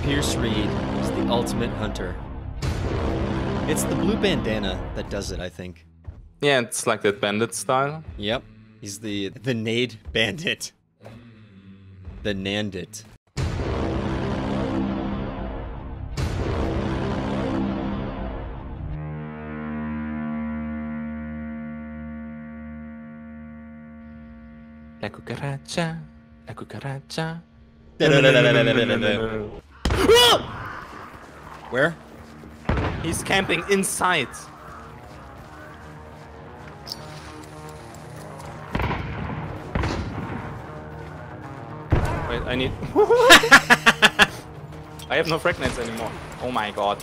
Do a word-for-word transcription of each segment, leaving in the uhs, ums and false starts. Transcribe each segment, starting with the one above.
Pierce Reed is the ultimate hunter. It's the blue bandana that does it, I think. Yeah, it's like that bandit style. Yep. He's the the nade bandit. The Nandit. La cucaracha, la cucaracha. Where? He's camping inside. Wait, I need... I have no fragments anymore. Oh my god.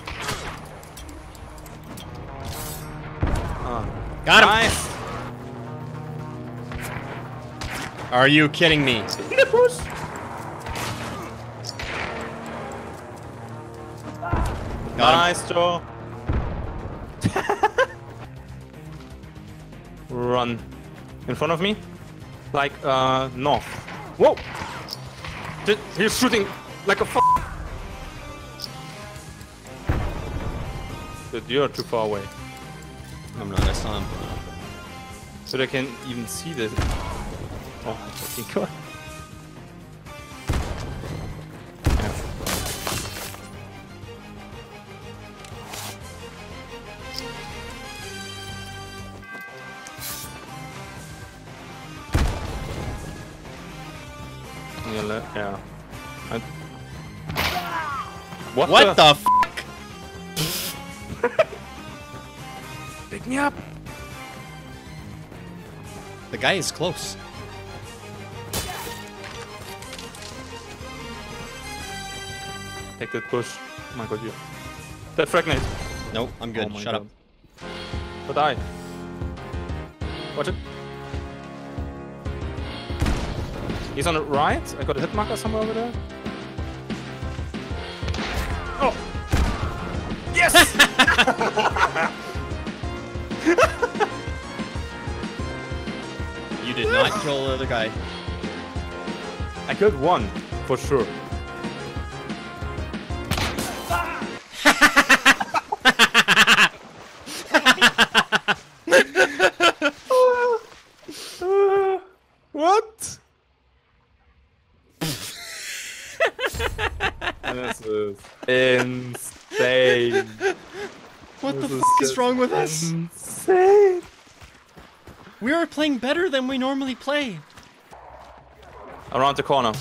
Oh. Got him! Nice! Are you kidding me? In the bush! Nice, Joe. Run. In front of me? Like, uh, north. Whoa! Did, he's shooting like a f***. Dude, you're too far away. I'm not, I saw him. So I can even see this. Oh my fucking god. Yeah. I... What, what the, the f***? Pick me up! The guy is close. Take that push. Oh my god, you. That fragment. Nope, I'm good. Oh Shut god. up. But I. Watch it. He's on the right. I got a hit marker somewhere over there. Oh! Yes! You did not kill the other guy. I killed one, for sure. What? This is insane. What this the is f is wrong with us? Insane. We are playing better than we normally play. Around the corner.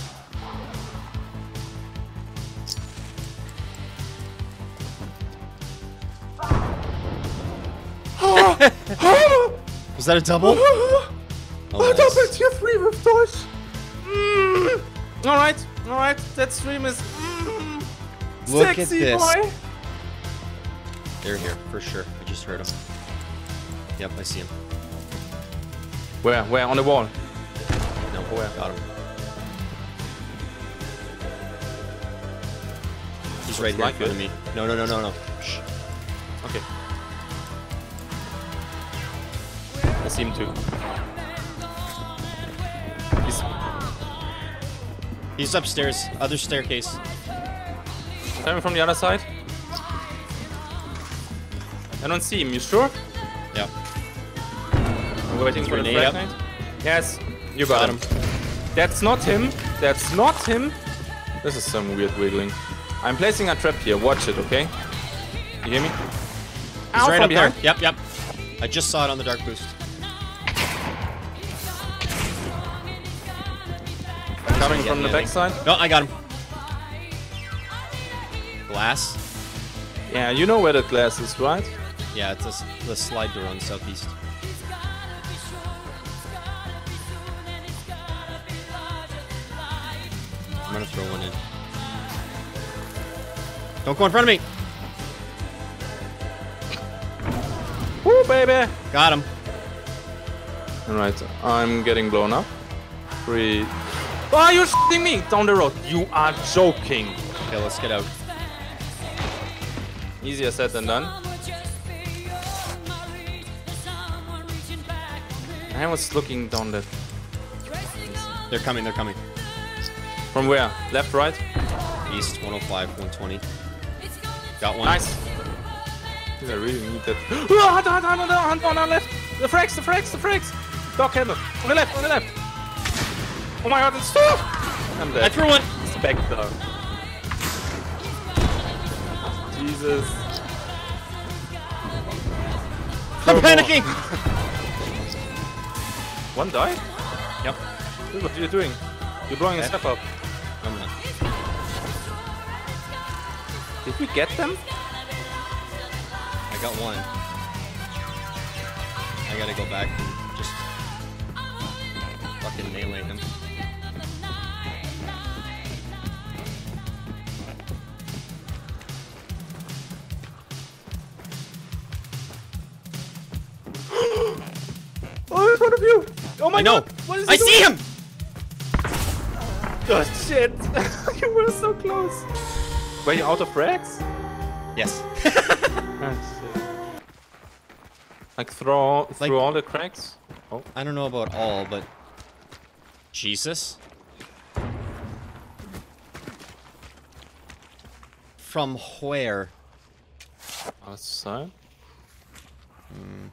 Was that a double? Oh, nice. double tier three with Deutsch. Mm. All right, all right. That stream is mm, Look sexy, at this. Boy. They're here for sure. I just heard him. Yep, I see him. Where? Where? On the wall? No, where? Got him. He's right here in front of me. No, no, no, no, no. Shh. Okay. I see him too. He's He's upstairs, other staircase. coming from the other side. I don't see him. You sure? Yeah. I'm waiting for the Grenade up. fragment. Yes, you got, Got him. him. That's not him. That's not him. This is some weird wiggling. I'm placing a trap here. Watch it, okay? You hear me? He's Ow, right from up behind. there. Yep, yep. I just saw it on the dark boost. Coming from the backside. No, I got him. Glass. Yeah, you know where the glass is, right? Yeah, it's a, the slide door on the southeast. I'm gonna throw one in. Don't go in front of me! Woo, baby! Got him. Alright, I'm getting blown up. Three. Oh, you're shitting me! Down the road. You are joking. Okay, let's get out. Easier said than done. I was looking down that. They're coming, they're coming. From where? Left, right? East, one oh five, one twenty. Got one. Nice. I really need that. Hunt, hunt, hunt, hunt, hunt, on our left. The frags, the frags, the frags. Dog handle. On the left, on the left. Oh my god, it's two. I'm dead. I threw one. Spectre. Jesus. I'm Throw panicking. One died? Yep. Dude, what are you doing? You're blowing Okay. a step up. I'm not. Did we get them? I got one. I gotta go back and just fucking melee him. Oh, in front of you! Oh my I know. god! What is I he see doing? him. Oh shit! You were so close. Were you out of frags? Yes. Ah, shit. Like through through Like- all the cracks? Oh. I don't know about all, but Jesus. From where? Outside? Hmm.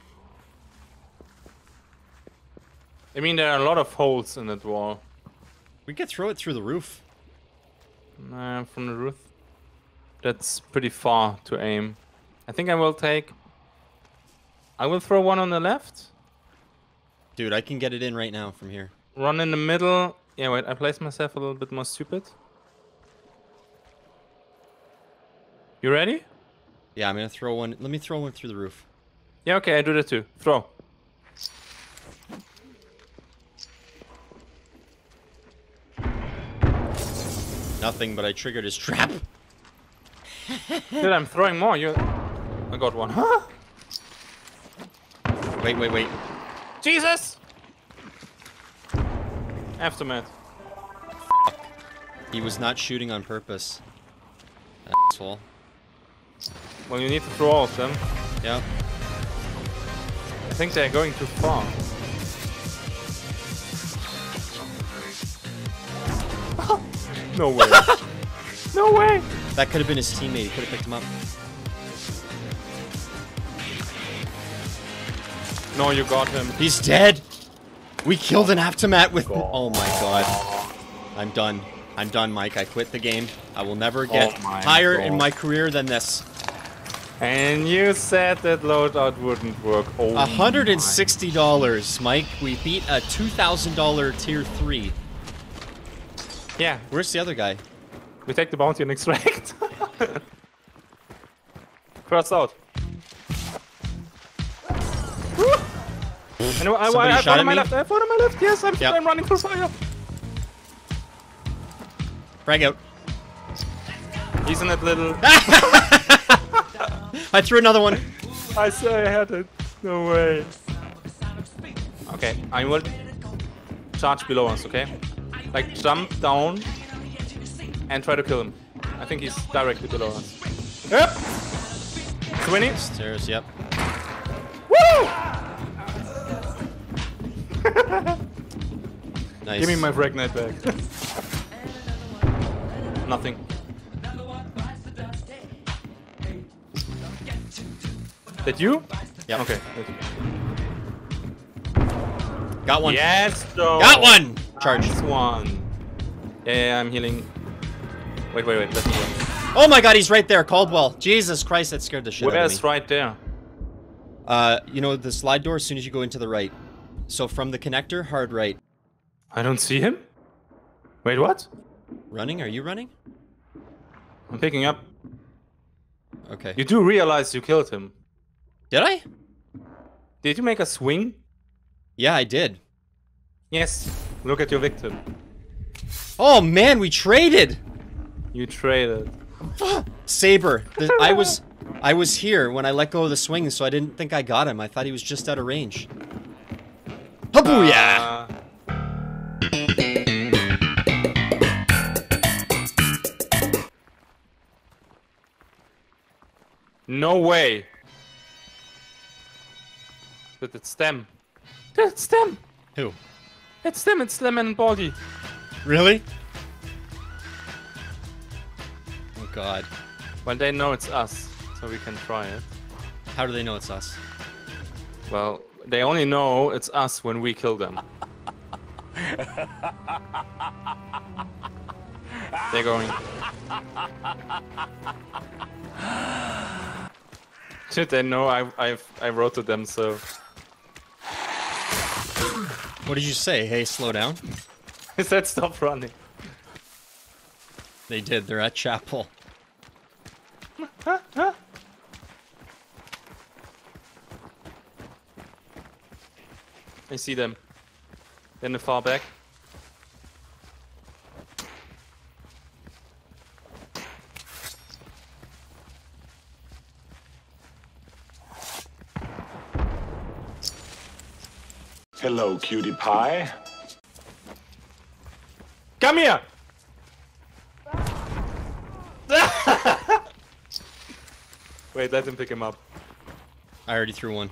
I mean, there are a lot of holes in that wall. We could throw it through the roof. Nah, from the roof. That's pretty far to aim. I think I will take... I will throw one on the left. Dude, I can get it in right now from here. Run in the middle. Yeah, wait, I placed myself a little bit more stupid. You ready? Yeah, I'm gonna throw one. Let me throw one through the roof. Yeah, okay, I do that too. Throw. Nothing, but I triggered his trap. Dude, I'm throwing more. You... I got one. Huh? Wait, wait, wait. Jesus! Aftermath. He was not shooting on purpose. Asshole. Well, you need to throw all of them. Yep. I think they're going too far. No way. No way! That could have been his teammate. He could have picked him up. No, you got him. He's dead. We killed an aftermath with. Oh my god. I'm done. I'm done, Mike. I quit the game. I will never get Oh my higher God. in my career than this. And you said that loadout wouldn't work. Oh one hundred sixty dollars, Mike. We beat a two thousand dollar tier three. my- Yeah, Where's the other guy? we take the bounty and extract. Cross out. Woo! And I, I, Somebody I have shot one at on my me? left. I have one on my left. Yes, I'm, Yep. I'm running through fire. Frag out. He's in that little. I threw another one. I say I had it. No way. Okay, I will charge below us. Okay, like jump down and try to kill him. I think he's directly below us. Yep. twenty. Stairs, yep. Woo! Nice. Give me my frag knight back. Nothing. That you? Yep. Okay. Got one. Yes, though. Got one! Charge. Nice one. Yeah, yeah, I'm healing. Wait, wait, wait. Let me run. Oh my god, he's right there. Caldwell. Jesus Christ, that scared the shit out of Where's me. right there? Uh, you know the slide door as soon as you go into the right. So from the connector, hard right. I don't see him. Wait, what? Running? Are you running? I'm picking up. Okay. You do realize you killed him. Did I? Did you make a swing? Yeah, I did. Yes. Look at your victim. Oh man, we traded! You traded. Saber. The, I was I was here when I let go of the swing, so I didn't think I got him. I thought he was just out of range. Habooyah! Uh, no way. But it's them. It's them. Who? It's them. It's Lemon and Baldy. Really? god. Well, they know it's us, so we can try it. How do they know it's us? Well, they only know it's us when we kill them. They're going. Shit, they know I I I wrote to them, so. What did you say? Hey, slow down. I said stop running. They did. They're at chapel. I see them. In the far back. Hello, cutie pie. Come here! Wait, let him pick him up. I already threw one.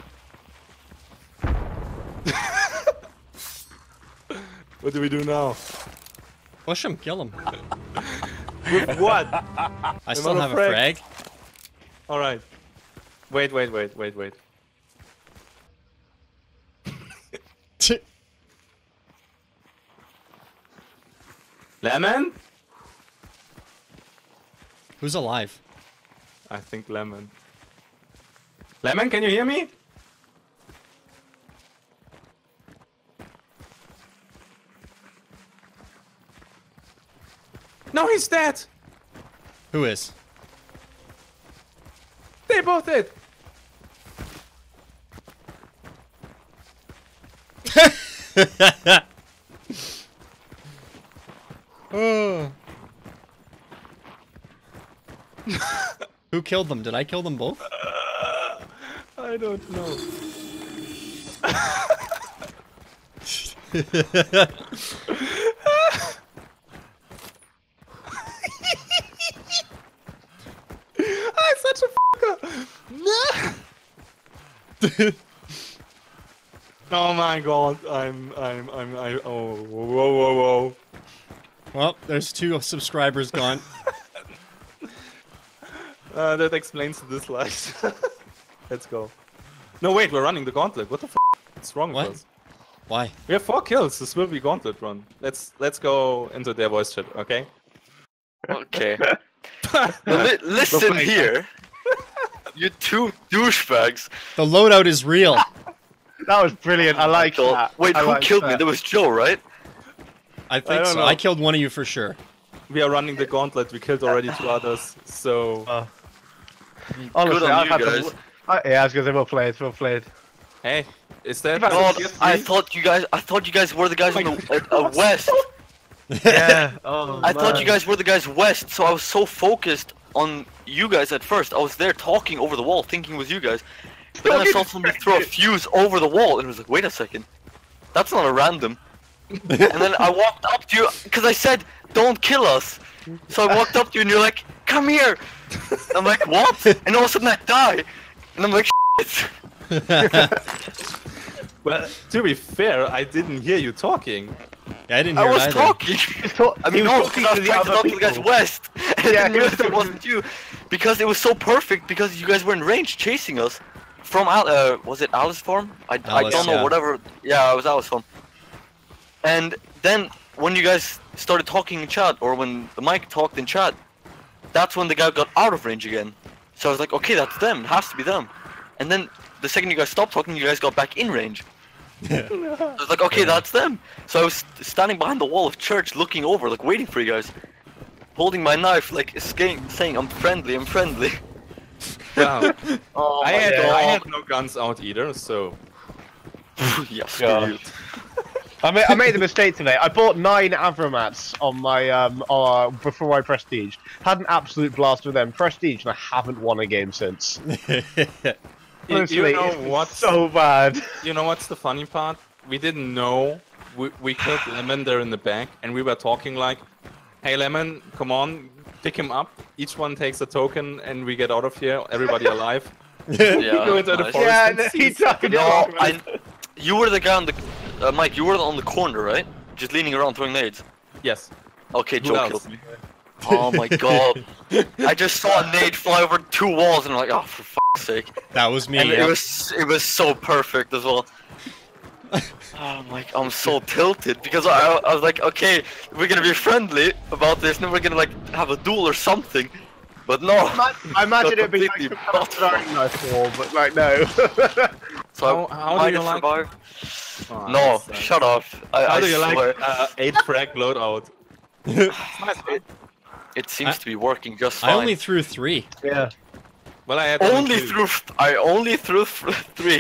What do we do now? Push him, kill him. With what? I still have a frag. Alright. Wait, wait, wait, wait, wait. Lemon? Who's alive? I think Lemon. Lemon, can you hear me? No, he's dead! Who is? They both did! Oh. Who killed them? Did I kill them both? Uh, I don't know. I'm such a fucker! Oh my god, I'm, I'm, I'm, I, oh, whoa, whoa, whoa. Well, there's two subscribers gone. Uh, that explains the dislikes. Let's go. No, wait, we're running the gauntlet. What the f? What's wrong What? with us? Why? We have four kills. This will be gauntlet run. Let's let's go into their voice chat, okay? Okay. Li listen here. You two douchebags. The loadout is real. That was brilliant. I like So- that. Wait, I who like killed me? that. That was Joe, right? I think I don't so. know. I killed one of you for sure. We are running the gauntlet. We killed already two others, so Uh, honestly, Good on I've you had guys. the. I, yeah, I was gonna say well played, well played. hey, is that? God, I thought you guys. I thought you guys were the guys Oh on my the uh, uh, west. Yeah. Oh, I thought man. you guys were the guys west, so I was so focused on you guys at first. I was there talking over the wall, thinking it was you guys. But then I saw somebody throw a fuse over the wall, and it was like, wait a second, that's not a random. And then I walked up to you because I said, "Don't kill us." So I walked up to you, and you're like, "Come here." I'm like, "What?" And all of a sudden I die, and I'm like, "Shit." Well, to be fair, I didn't hear you talking. Yeah, I didn't I hear was it either. talking. He's talk- I mean, he no, was because talking I to was the trying to other talk to the guys people. west. And Yeah, I didn't he was realize it talking- wasn't you. Because it was so perfect, because you guys were in range chasing us. From, Al uh, was it Alice farm? I, I Alice, don't know, yeah. whatever. Yeah, it was Alice farm. And then, when you guys started talking in chat, or when the mic talked in chat, that's when the guy got out of range again. So I was like, okay, that's them, it has to be them. And then, the second you guys stopped talking, you guys got back in range. I was like, okay, that's them. So I was standing behind the wall of church, looking over, like waiting for you guys, holding my knife, like saying, saying I'm friendly, I'm friendly. Wow. Oh I my had I god. had no guns out either, so. Yeah, screw God. you. I made, I made the mistake today. I bought nine Avromats on my um uh, before I prestige. Had an absolute blast with them prestige, and I haven't won a game since. You, Honestly, you know it's what's so bad. you know what's the funny part? We didn't know we we killed Lemon there in the back, and we were talking like, "Hey Lemon, come on, pick him up. Each one takes a token, and we get out of here. Everybody alive." Yeah, Go into the nice. forest. Yeah, and no, he see- took it No, off. I, you were the guy on the, uh, Mike, you were on the corner, right? Just leaning around throwing nades. Yes. Okay, Who Joe else? killed me. Oh my god. I just saw a nade fly over two walls and I'm like, oh, for fuck's sake. That was me. And Yeah. it was it was so perfect as well. I'm like, I'm so tilted because I, I was like, okay, we're gonna be friendly about this and we're gonna like have a duel or something. But no. I imagine it'd be like completely some kind of throwing knife wall, but like no. So How- how might do you have like- survived. Oh, No, that's, uh, shut up. I, How I do you swear. like uh, eight frag loadout? it, it seems I- to be working just I fine. only threw three. Yeah. Well, I had only two. through. I only threw th- three.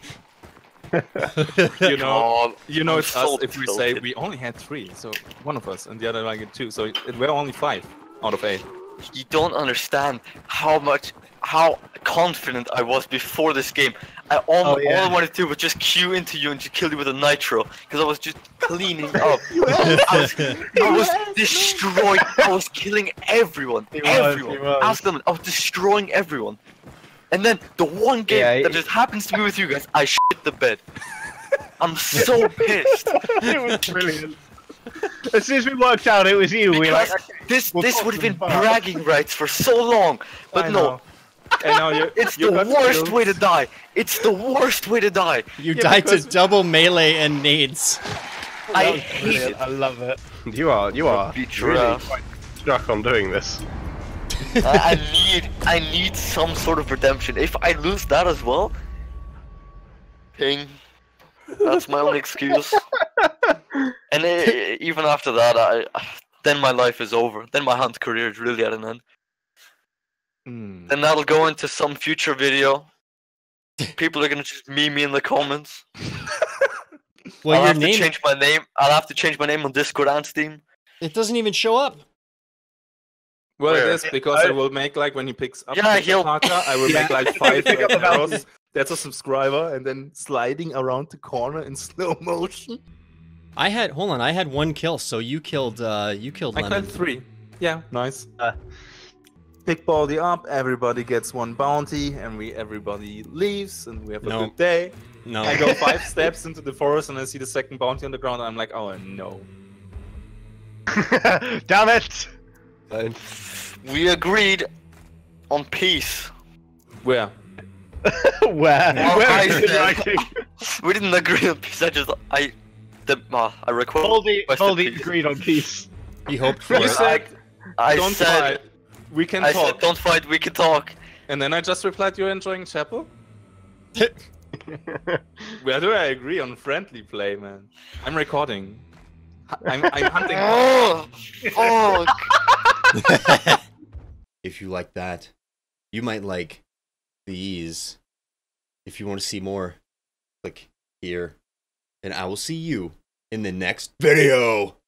You know, God, you know I'm it's so us if we say tilted. we only had three, so one of us and the other like it two, so it, it were only five out of eight. You don't understand how much, how confident I was before this game. I almost, Oh, yeah. all I wanted to do was just queue into you and just kill you with a nitro, because I was just cleaning up. I was, I was destroying. I was killing everyone. He was, everyone. he was. Ask them. I was destroying everyone. And then the one game Yeah, that he- just happens to be with you guys, I shit the bed. I'm so pissed. It was brilliant. As soon as we worked out it was you, we were like, Because this we'll this talk would have to been them first. bragging rights for so long, but I no, know. I know you. it's you the got worst killed. way to die. It's the worst way to die. You Yeah, died to because- double melee and nades. I That was hate brilliant. it. I love it. You are, you are beat your really ass. quite stuck on doing this. I, I need I need some sort of redemption. If I lose that as well, ping. That's my only excuse. And eh, even after that, I then my life is over. Then my hunt career is really at an end. Hmm. Then that'll go into some future video. People are gonna just meme me in the comments. Well, I'll your have name, to change my name. I'll have to change my name on Discord and Steam. it doesn't even show up. Well, Where? it is because I, will make like when he picks up Yeah, the he'll- Parker, I will Yeah. make like five Pick up like, the bounty. arrows. That's a subscriber, and then sliding around the corner in slow motion. I had, hold on, I had one kill, so you killed, uh, you killed I Lemon. killed three. Yeah, nice. Uh. Pick Baldy up. Everybody gets one bounty, and we everybody leaves, and we have a No. good day. No. I go five steps into the forest, and I see the second bounty on the ground. And I'm like, oh no. Damn it! We agreed on peace. Where? Where? Well, Where I is it said- writing? We didn't agree on peace. I just I the uh, I request. Baldy, requested Baldy peace. agreed on peace. He hoped for You it. said, I don't said fight. We can I talk. said don't fight. We can talk. And then I just replied, you're enjoying Chapel? Where do I agree on friendly play, man? I'm recording. I'm, I'm hunting. Oh, fuck. If you like that, you might like these. If you want to see more, click here. And I will see you in the next video.